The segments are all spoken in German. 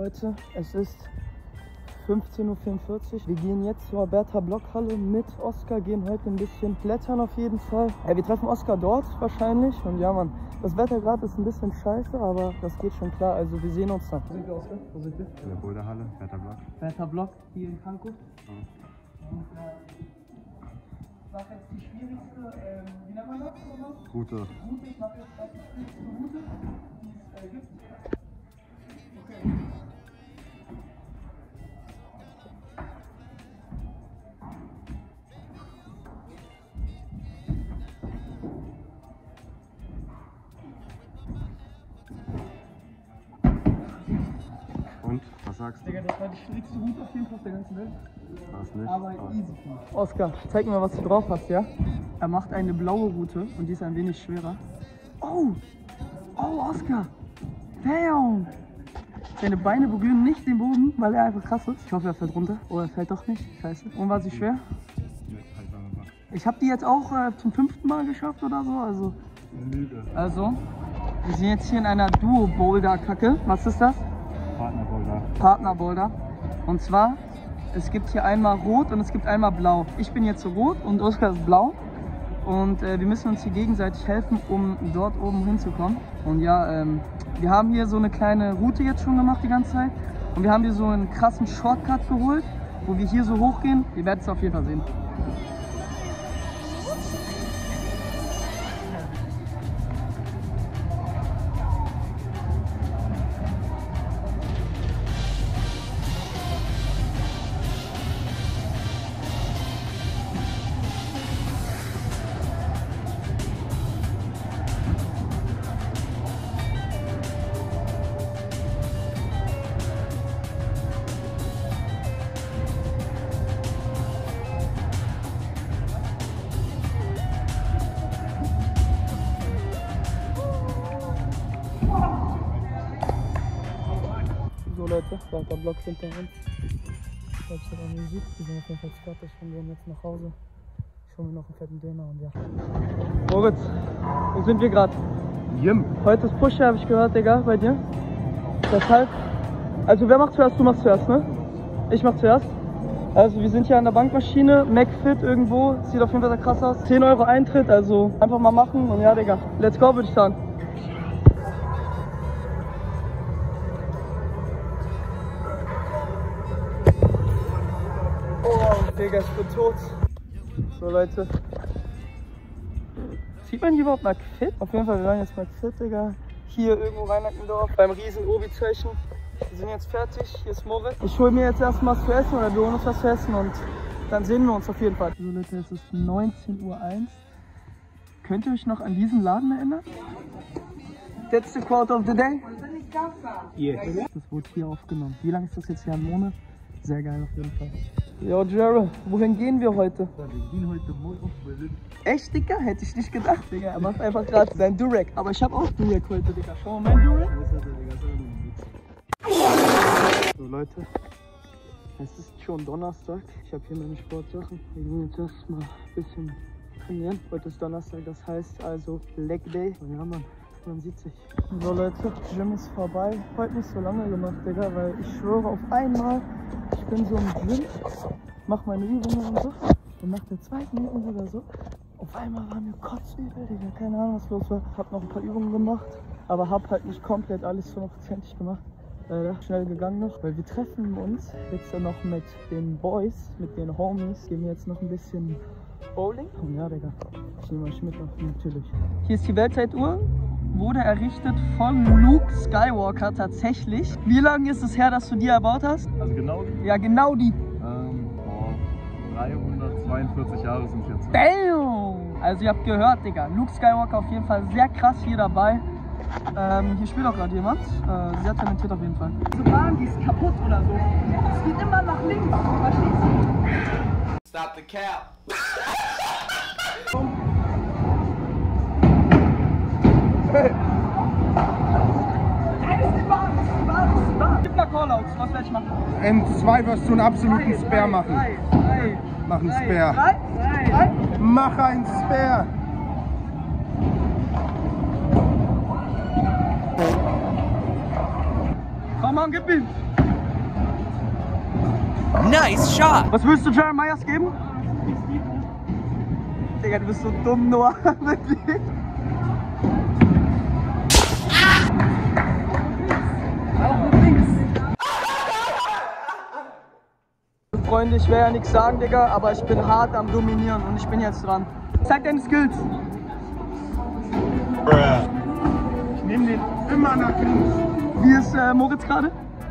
Leute, es ist 15:44 Uhr. Wir gehen jetzt zur Bertha-Block-Halle mit Oskar, gehen heute ein bisschen klettern auf jeden Fall. Ja, wir treffen Oskar dort wahrscheinlich und ja Mann, das Wetter gerade ist ein bisschen scheiße, aber das geht schon klar, also wir sehen uns dann. Wo sind wir, Oskar? Wo sind wir? In der Boulderhalle, Bertha-Block. Bertha-Block, hier in Frankfurt. Ja. Und ich mache jetzt die schwierigste, wie nennt man das? Route. Route, ich mache jetzt gerade die schwierigste Route, die es gibt. Okay. Und, was sagst du? Digga, das war die schwierigste Route auf jeden Fall auf der ganzen Welt. War es nicht? Aber easy. Oskar, zeig mir mal, was du drauf hast, ja? Er macht eine blaue Route und die ist ein wenig schwerer. Oh! Oh, Oskar! Damn! Seine Beine berühren nicht den Boden, weil er einfach krass ist. Ich hoffe, er fällt runter. Oh, er fällt doch nicht. Scheiße. Und war sie schwer? Ich habe die jetzt auch zum 5. Mal geschafft oder so. Also, wir sind jetzt hier in einer Duo-Boulder-Kacke. Was ist das? Partnerboulder. Partnerboulder. Und zwar, es gibt hier einmal rot und es gibt einmal blau. Ich bin jetzt rot und Oskar ist blau. Und wir müssen uns hier gegenseitig helfen, um dort oben hinzukommen. Und ja, wir haben hier so eine kleine Route jetzt schon gemacht die ganze Zeit. Und wir haben hier so einen krassen Shortcut geholt, wo wir hier so hochgehen. Ihr werdet es auf jeden Fall sehen. So Leute, Bertha-Block hinter uns. Ich glaube, es hat Musik. Wir sind auf jeden Fall fertig und gehen jetzt nach Hause. Ich hole mir noch einen fetten Döner und ja. Moritz, wo sind wir gerade? Jim. Heute ist Pusher, habe ich gehört, Digga, bei dir. Deshalb, also wer macht zuerst? Du machst zuerst, ne? Ich mach zuerst. Also wir sind hier an der Bankmaschine, McFit irgendwo. Sieht auf jeden Fall sehr krass aus. 10 Euro Eintritt, also einfach mal machen und ja, Digga. Let's go, würde ich sagen. Digga, ich bin tot. So Leute. Sieht man hier überhaupt McFit? Auf jeden Fall, wir waren jetzt McFit, Digga. Hier irgendwo Rhein-Nackendorf beim riesen Obi-Zeichen. Wir sind jetzt fertig. Hier ist Moritz. Ich hole mir jetzt erstmal was zu essen oder wir holen uns was zu essen und dann sehen wir uns auf jeden Fall. So Leute, es ist 19:01 Uhr. Könnt ihr euch noch an diesen Laden erinnern? That's the quote of the day? Yes. Das wurde hier aufgenommen. Wie lange ist das jetzt hier? Ein Monat? Sehr geil auf jeden Fall. Jo, Jerry, wohin gehen wir heute? Wir gehen heute Morgen auf Berlin. Echt, Digga? Hätte ich nicht gedacht, Digga. Er macht einfach gerade sein Durek. Aber ich habe auch Durek heute, Digga. Schau mal, mein Durek. So, Leute. Es ist schon Donnerstag. Ich habe hier meine Sportsachen. Wir gehen jetzt erstmal ein bisschen trainieren. Heute ist Donnerstag, das heißt also Leg Day. Und ja, Mann. Man sieht sich. So Leute, Gym ist vorbei. Heute nicht so lange gemacht, Digga, weil ich schwöre auf einmal, ich bin so im Gym, mach meine Übungen und so. Und nach der zweiten Übung oder so, auf einmal war mir kotzübel, Digga. Keine Ahnung, was los war. Hab noch ein paar Übungen gemacht, aber hab halt nicht komplett alles 100%ig gemacht. Schnell gegangen noch, weil wir treffen uns jetzt noch mit den Boys, mit den Homies. Gehen wir jetzt noch ein bisschen Bowling. Und ja, Digga, ich nehme euch mit, natürlich. Hier ist die Weltzeituhr. Wurde errichtet von Luke Skywalker tatsächlich. Wie lange ist es her, dass du die erbaut hast? Also genau die? Ja, genau die. 342 Jahre sind jetzt. Damn! Also ihr habt gehört, Digga. Luke Skywalker auf jeden Fall sehr krass hier dabei. Hier spielt auch gerade jemand. Sehr talentiert auf jeden Fall. Diese Bahn, die ist kaputt oder so. Es geht immer nach links. Verstehst du? Stop the cap. Hey. Nein, das ist die Bahn, das ist die Bahn, das ist die Bahn. Gib mal Callouts, was werde ich machen? M2 wirst du einen absoluten Spare machen. Mach einen Spare. Mach einen Spare. Komm on, gib ihn. Nice shot! Was willst du Jeremias geben? Digga, du bist so dumm, Noah. Wirklich. Freunde, ich will ja nichts sagen, Digga, aber ich bin hart am Dominieren und ich bin jetzt dran. Zeig deine Skills. Ich nehme den immer nach links. Wie ist Moritz gerade?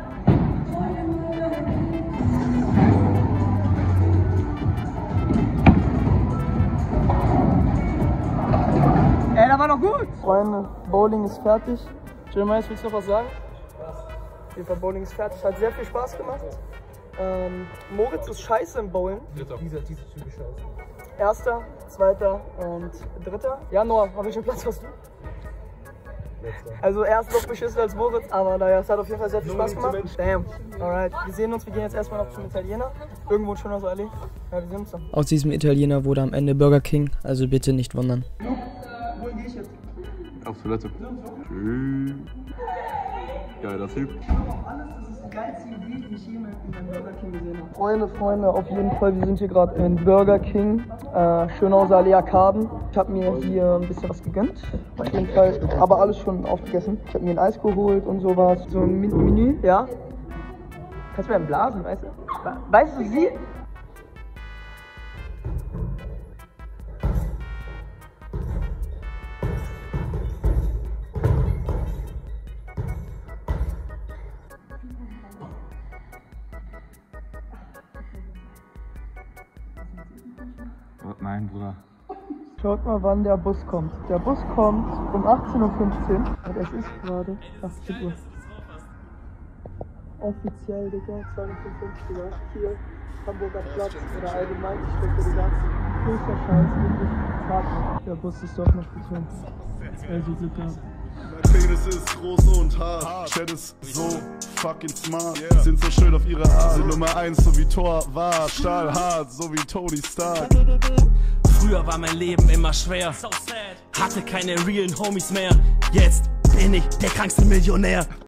Ey, das war doch gut! Freunde, Bowling ist fertig. Jeremias, willst du noch was sagen? Auf jeden Fall, Bowling ist fertig. Hat sehr viel Spaß gemacht. Moritz ist scheiße im Bowlen. Dieser Typ ist scheiße. Erster, zweiter und dritter. Ja, Noah, auf welchen Platz hast du? Letzter. Also er ist noch beschissen als Moritz, aber naja, es hat auf jeden Fall sehr viel Spaß gemacht. Damn. Alright, wir sehen uns. Wir gehen jetzt erstmal noch zum Italiener. Irgendwo ein schöner Allee. Ja, wir sehen uns dann. Aus diesem Italiener wurde am Ende Burger King, also bitte nicht wundern. Wohin gehe ich jetzt? Auf Toilette. Schön. Geiler Typ. Alles, das ist die geilste Idee, die ich jemals in meinem Burger King gesehen habe. Freunde, auf jeden Fall, wir sind hier gerade in Burger King, Schönhauser Allee Arkaden. Ich habe mir hier ein bisschen was gegönnt, auf jeden Fall, aber alles schon aufgegessen. Ich habe mir ein Eis geholt und sowas, so ein Menü, ja. Kannst du mir einen blasen, weißt du? Weißt du sie? Nein, Bruder. Schaut mal, wann der Bus kommt. Der Bus kommt um 18:15 Uhr und es ist gerade 18 Uhr. Offiziell, Digga, 255 Uhr. Hier, Hamburger Platz oder allgemein, ich stecke, Digga. Größter Scheiß, wirklich hart. Der Bus ist doch noch gekommen. Also, Digga. Mein Penis ist groß und hart. Chat ist so fucking smart. Sind so schön auf ihre Art. Sind Nummer 1, so wie Thor war. Stahlhart, so wie Tony Stark. Früher war mein Leben immer schwer. Hatte keine realen Homies mehr. Jetzt bin ich der krankste Millionär.